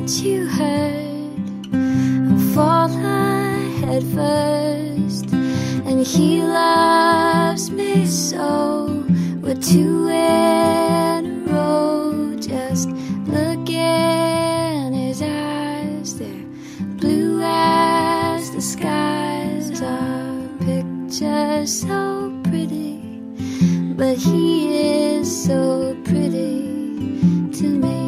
haven't you heard? I'm falling head first, and he loves me so. We're two in a row. Just look in his eyes, they're blue as the skies. Our picture's so pretty, but he is so pretty to me.